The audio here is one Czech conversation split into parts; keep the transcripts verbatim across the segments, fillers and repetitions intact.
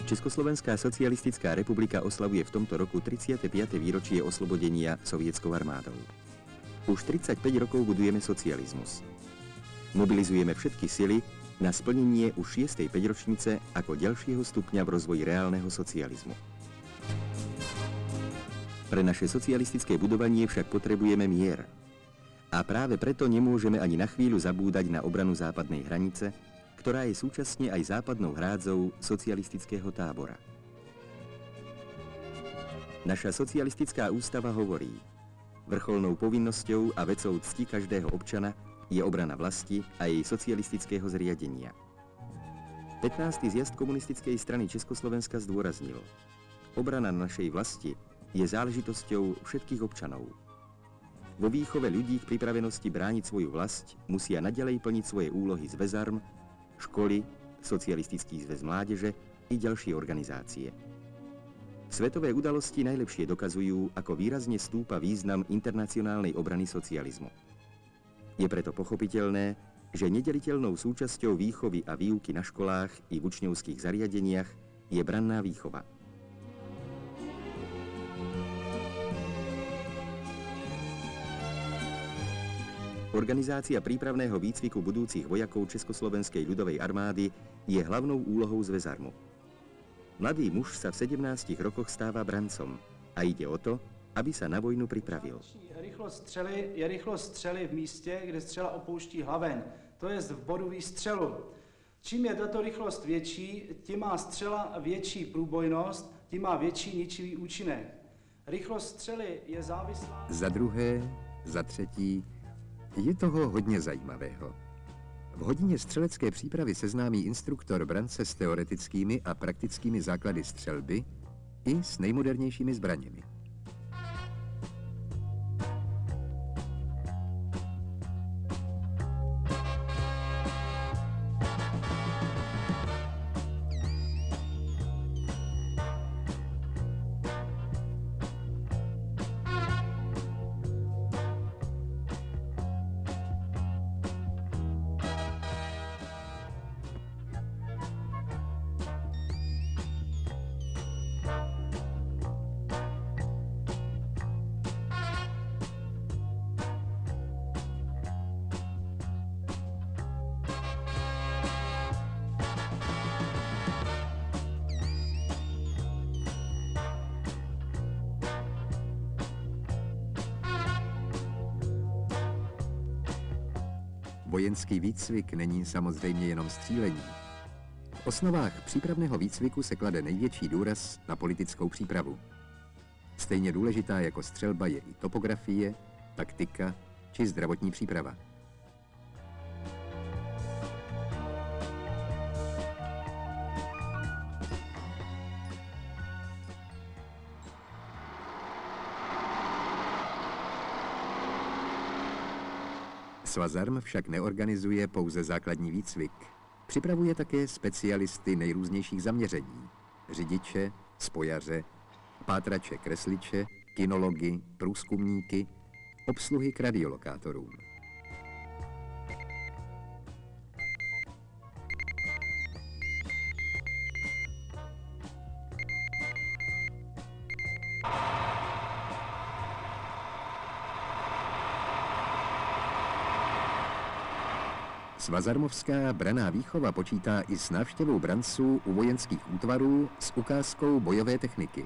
Československá socialistická republika oslavuje v tomto roku tridsiate piate výročie oslobodenia sovietskou armádou. Už tridsaťpäť rokov budujeme socializmus. Mobilizujeme všetky sily na splnenie už šiestej päťročnice ako ďalšieho stupňa v rozvoji reálneho socializmu. Pre naše socialistické budovanie však potrebujeme mier. A práve preto nemôžeme ani na chvíľu zabúdať na obranu západnej hranice, ktorá je súčasne aj západnou hrádzou socialistického tábora. Naša socialistická ústava hovorí: vrcholnou povinnosťou a vecou cti každého občana je obrana vlasti a jej socialistického zriadenia. pätnásty zjazd komunistickej strany Československa zdôraznil: obrana našej vlasti je záležitosťou všetkých občanov. Vo výchove ľudí k pripravenosti brániť svoju vlast musia naďalej plniť svoje úlohy zväzarm, školy, Socialistický zväz mládeže i ďalšie organizácie. Svetové udalosti najlepšie dokazujú, ako výrazne stúpa význam internacionálnej obrany socializmu. Je preto pochopiteľné, že nedeliteľnou súčasťou výchovy a výuky na školách i v učňovských zariadeniach je branná výchova. Organizácia prípravného výcviku budúcich vojakov Československej ľudovej armády je hlavnou úlohou zväzarmu. Mladý muž sa v sedemnástich rokoch stáva brancom a ide o to, aby sa na vojnu pripravil. Rychlost střely je rychlost střely v místě, kde střela opouští hlaven, to je v bodu výstřelu. Čím je tato rychlost větší, tím má střela větší průbojnost, tím má větší ničivý účinek. Rychlost střely je závislá... Za druhé, za třetí, je toho hodně zajímavého. V hodině střelecké přípravy seznámí instruktor brance s teoretickými a praktickými základy střelby i s nejmodernějšími zbraněmi. Vojenský výcvik není samozřejmě jenom střílení. V osnovách přípravného výcviku se klade největší důraz na politickou přípravu. Stejně důležitá jako střelba je i topografie, taktika či zdravotní příprava. Svazarm však neorganizuje pouze základní výcvik. Připravuje také specialisty nejrůznějších zaměření. Řidiče, spojaře, pátrače kresliče, kinology, průzkumníky, obsluhy k radiolokátorům. Svazarmovská branná výchova počítá i s návštěvou branců u vojenských útvarů s ukázkou bojové techniky.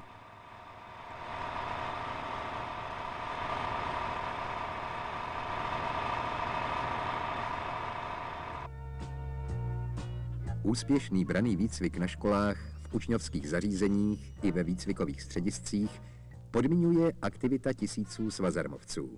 Úspěšný branný výcvik na školách, v učňovských zařízeních i ve výcvikových střediscích podmiňuje aktivita tisíců svazarmovců.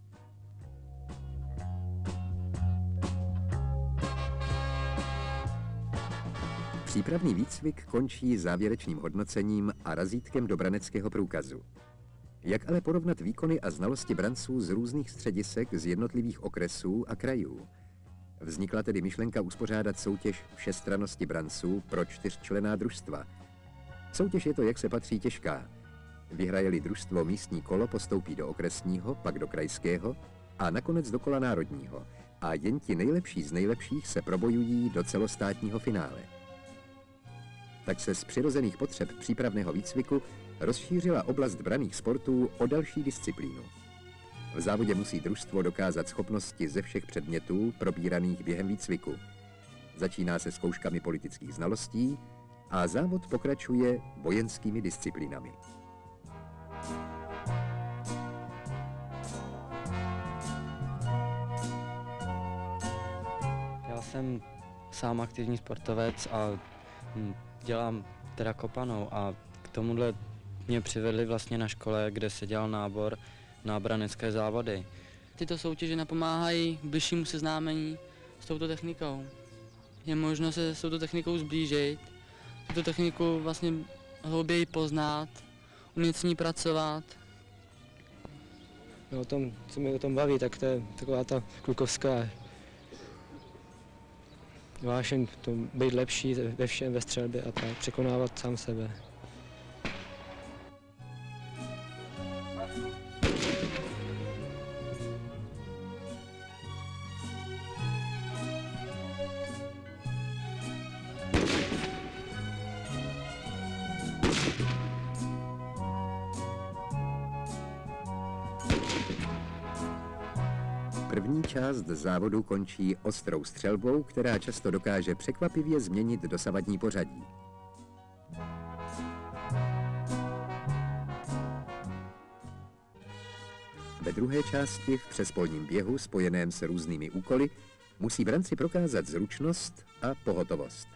Přípravný výcvik končí závěrečným hodnocením a razítkem do braneckého průkazu. Jak ale porovnat výkony a znalosti branců z různých středisek z jednotlivých okresů a krajů? Vznikla tedy myšlenka uspořádat soutěž všestrannosti branců pro čtyřčlenná družstva. Soutěž je to, jak se patří, těžká. Vyhraje-li družstvo místní kolo, postoupí do okresního, pak do krajského a nakonec do kola národního. A jen ti nejlepší z nejlepších se probojují do celostátního finále. tak se z přirozených potřeb přípravného výcviku rozšířila oblast branných sportů o další disciplínu. V závodě musí družstvo dokázat schopnosti ze všech předmětů probíraných během výcviku. Začíná se zkouškami politických znalostí a závod pokračuje vojenskými disciplínami. Já jsem sám aktivní sportovec a dělám teda kopanou a k tomuhle mě přivedli vlastně na škole, kde se dělal nábor na branecké závody. Tyto soutěže napomáhají k bližšímu seznámení s touto technikou. Je možno se s touto technikou zblížit, tuto techniku vlastně hlouběji poznat, umět s ní pracovat. No, o tom, co mě o tom baví, tak to je taková ta klukovská vášeň, to být lepší ve všem, ve střelbě a tak, překonávat sám sebe. První část závodu končí ostrou střelbou, která často dokáže překvapivě změnit dosavadní pořadí. Ve druhé části v přespolním běhu, spojeném s různými úkoly, musí branci prokázat zručnost a pohotovost.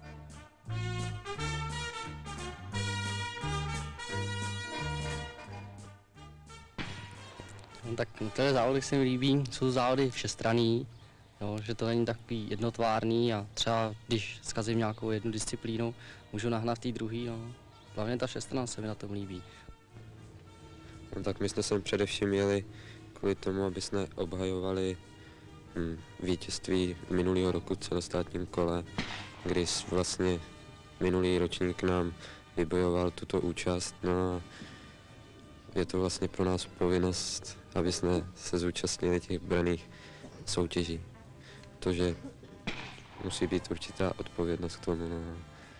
No, tak tyhle závody se mi líbí, jsou závody všestranný, jo, že to není takový jednotvárný a třeba když zkazím nějakou jednu disciplínu, můžu nahnat tý druhý, no. Hlavně ta všestrannost se mi na tom líbí. No, tak my jsme sem především jeli kvůli tomu, aby jsme obhajovali hm, vítězství minulého roku v celostátním kole, kdy vlastně minulý ročník nám vybojoval tuto účast. No a je to vlastně pro nás povinnost, aby jsme se zúčastnili těch branných soutěží. Protože musí být určitá odpovědnost k tomu. No.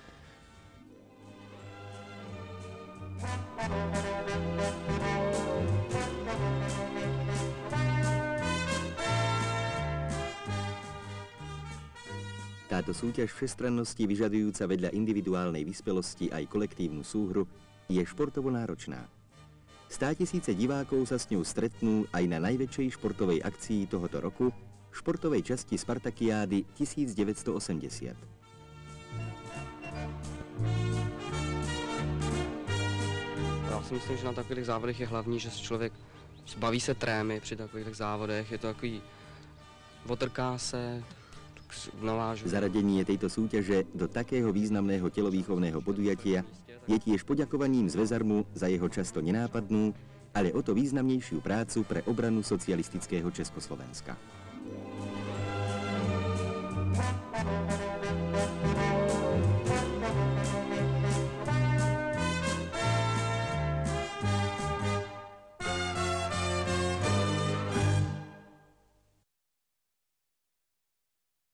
Táto súťaž všestrannosti vyžadujúca vedľa individuálnej vyspelosti aj kolektívnu súhru je športovo náročná. Státisíce divákov sa s ňou stretnú aj na najväčšej športovej akcii tohoto roku, športovej časti Spartakiády devätnásťstoosemdesiat. Já si myslím, že na takových závodech je hlavní, že člověk baví se trémy při takových závodech, je to takový, otrká se, navážu. Zaradenie tejto súťaže do takého významného telovýchovného podujatia je tiež poďakovaním Zväzarmu za jeho často nenápadnú, ale o to významnejšiu prácu pre obranu socialistického Československa.